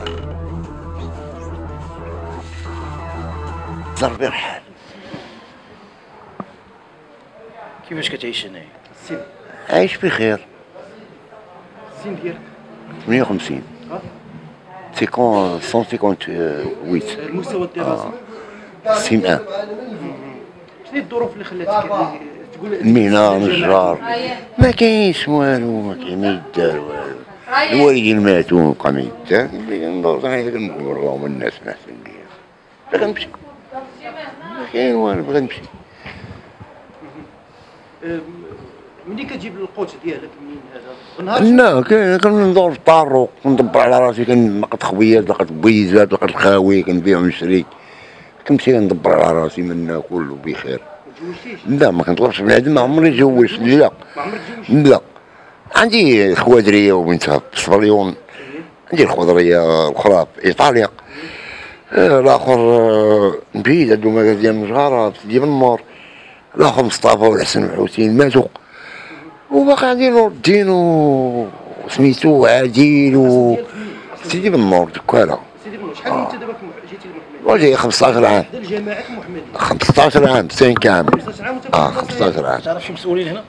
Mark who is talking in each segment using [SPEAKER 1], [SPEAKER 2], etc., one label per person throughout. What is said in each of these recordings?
[SPEAKER 1] ضربي رحال.
[SPEAKER 2] كيفاش كتعيش هنايا؟ السن
[SPEAKER 1] عايش بخير.
[SPEAKER 2] السن ديالك
[SPEAKER 1] 58. 158.
[SPEAKER 2] المستوى الدراسي
[SPEAKER 1] سيم ان.
[SPEAKER 2] شنو هي الظروف اللي خلاتك تقول
[SPEAKER 1] المهنة نجار ما كاينش والو، ما كاين ما يدار والو. الوالدين ماتوا وبقى ما يدار، ندور انا كنقول اللهم الناس ما احسن ليا. غنمشي ما كاين والو، غنمشي.
[SPEAKER 2] ملي كتجيب القوت ديالك منين هذا؟
[SPEAKER 1] لا كندور في الطرق، كندبر على راسي، كنلقط خويات، لقيت بويزات، لقيت الخاوي كنبيع ونشري، كنمشي كندبر على راسي من ناكل وبخير.
[SPEAKER 2] ما تجوزتيش؟
[SPEAKER 1] لا ما كنطلبش بنادم، ما عمري تزوجت. لا
[SPEAKER 2] ما عمرك تزوجت؟
[SPEAKER 1] لا عندي خوادريه وبنتها في صبريون، عندي الخضريه الاخرى في ايطاليا، الاخر بعيد عندو مغازيان مجهره في سيدي بنور، الاخر مصطفى والحسن والحسين ماتوا، وباقي عندي نور الدين وسميتو عادل سيدي بنور دكاله.
[SPEAKER 2] سيدي بنور شحال انت دابا جيتي لمحمد؟
[SPEAKER 1] وجاي 15 عام.
[SPEAKER 2] حدا الجماعه محمديه
[SPEAKER 1] 15 عام 5 عام.
[SPEAKER 2] 15 عام وانت
[SPEAKER 1] 15 عام.
[SPEAKER 2] تعرف شي مسؤولين هنا؟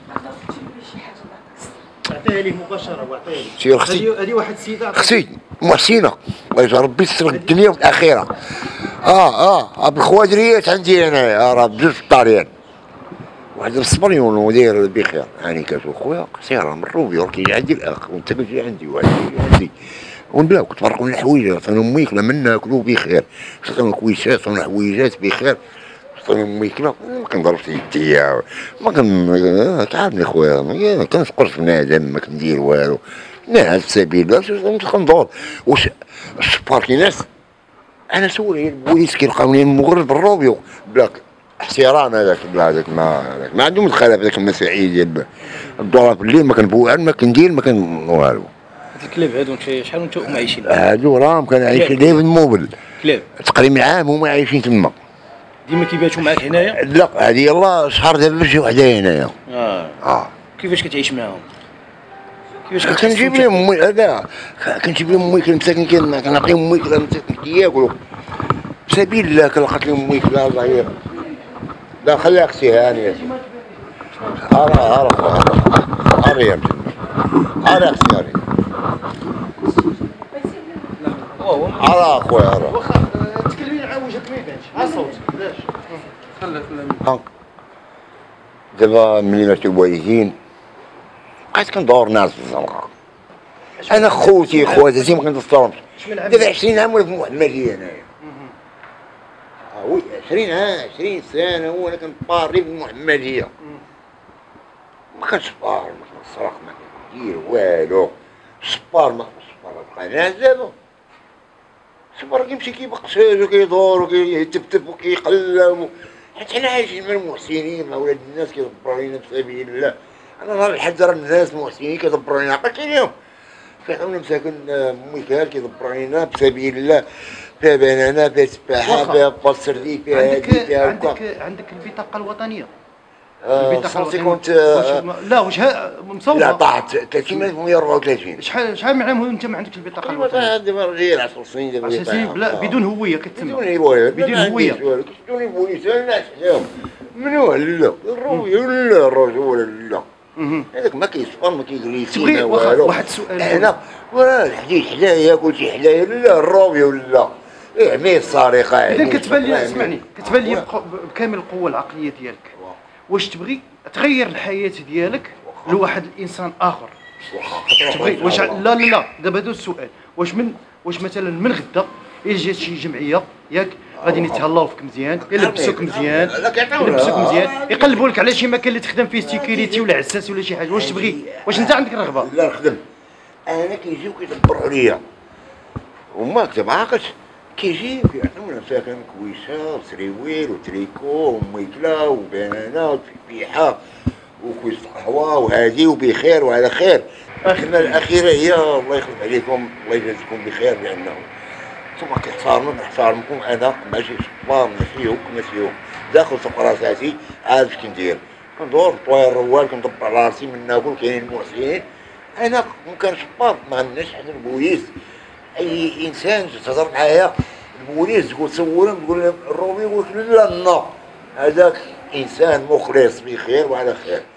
[SPEAKER 2] عطيها ليه مباشره وعطيها ليه.
[SPEAKER 1] سير اختي.
[SPEAKER 2] هذه واحد السيده
[SPEAKER 1] اختي محسنه الله يجعل ربي يستر الدنيا والاخره. بالخوادريات عندي انايا راه بجوج في الطريان، واحد الصبريون وداير بخير، هاني كاتو خويا سير من الروبي وكي عندي الاخ وانت كتجي عندي وواحد كيجي عندي، ونبلاو كتفرقوا لنا الحويجات، عطينا ميكله من ناكلو بخير، عطينا كويسات عطينا حويجات بخير، عطينا ميكله ما كنضربش يدي، ما تعرفني خويا ما كنفقرش بنادم، ما كندير والو، ناهز سبيل الله كندور. واش الشبار كي ناس انا سولي البوليس كيلقاوني مغرب بالروبيو بلا احترام، هذاك ما عندهم الخلاف هذاك المسائل ديال الدور في الليل، ما كنبوع ما كندير ما كان والو.
[SPEAKER 2] هاد الكلاب هادو شحال وانتم عايشين؟
[SPEAKER 1] هادو راهم كانوا عايشين دايما موبل
[SPEAKER 2] كلاب
[SPEAKER 1] تقريبا عام هما عايشين تما.
[SPEAKER 2] ديما كيباتوا معاك هنايا؟
[SPEAKER 1] لا هادي يلاه شهر دابا شي وحده هنايا.
[SPEAKER 2] كيفاش كتعيش معاهم؟ كيفاش
[SPEAKER 1] كنجيب لهم هذا، كنجيب لهم ميكله مساكن، كنعطيهم ميكله مساكن كياكلوا بسبيل الله، كنلقط لهم ميكله الله يرحم. لا خليها اختي هانيه. هاري يا هاري اختي هاري. هارا اخويا هارا.
[SPEAKER 2] واخا تكلمي على وجهك ما يبانش، ها الصوت علاش؟ خلي
[SPEAKER 1] دابا ملي ماتوا الوالدين بقيت كندور ناس في الزنقه، انا خواتاتي ما كنتصورهمش. دابا 20 عام ولا في محمديه انايا. وي 20 عام 20 سنه وانا كنباري في المحمديه، ما كنشبار ما كنسرق ما كندير والو. الشبار ما بقى ناس دابا، الشبار كيمشي كيبقشاج وكيدور وكيتبتب وكيقلب، حيت حنا عايشين مع المحسنين مع ولاد الناس كيدبروا علينا بسبيل الله. انا نهار الحد راه الناس محسنين كيدبروا علينا، عقلت عليهم كيعطيونا مساكن ميكال كيدبروا علينا بسبيل الله، فيها بنانه فيها تفاحه فيها باسردي فيها هادي فيها
[SPEAKER 2] عندك البطاقه الوطنيه.
[SPEAKER 1] صافي كنت
[SPEAKER 2] لا واش مصوبه؟
[SPEAKER 1] لا طاحت 30134.
[SPEAKER 2] شحال من عام انت ما عندكش البطاقه الوطنيه؟
[SPEAKER 1] دابا غير 10 سنين دابا
[SPEAKER 2] 10 سنين بلا بدون هويه كتسمى
[SPEAKER 1] بدون هويه كيشدوني بوليس الناس عليهم منو لا الروي ولا الرجل لا هذاك ما كيصفر ما كيجريش
[SPEAKER 2] تبغي واحد السؤال
[SPEAKER 1] هنا ولا الحديد حدايا كلشي حدايا لا الروي ولا عمي السرقه.
[SPEAKER 2] اذا كتبان لي اسمعني كتبان لي بكامل القوه العقليه ديالك واش تبغي تغير الحياه ديالك لواحد الانسان اخر؟ تبغي واش لا دابا هذا السؤال واش مثلا من غدا الا جات شي جمعيه ياك غادي يتهلاو فيك مزيان يلبسوك مزيان يقلبوا لك على شي مكان اللي تخدم فيه سيكوريتي ولا عساس ولا شي حاجه، واش تبغي؟ واش انت عندك رغبه؟
[SPEAKER 1] لا نخدم انا كيجيو كيدبروا عليا وما كتب عاقلش كيجي كيعطيونا مساكن كويسه وسريويل وتريكو وميكله وبنانه وتفيحه وكويس قهوه وهادي وبخير وعلى خير. اخرنا الاخيره هي الله يخلف عليكم الله يجازيكم بخير، لانه انتم كتحترمكم انا ماشي شبار ماشي هوك ماشي هوك داخل سوق راساتي عارف كي ندير، كندور طواير الروال كندبر على راسي من ناكل كاينين المحسنين. انا ممكن شبار ما عندناش حنا البوليس اي انسان تهضر معايا البوليس تقول صورهم تقول لهم الروبي، يقول لك لا هذاك انسان مخلص بخير وعلى خير.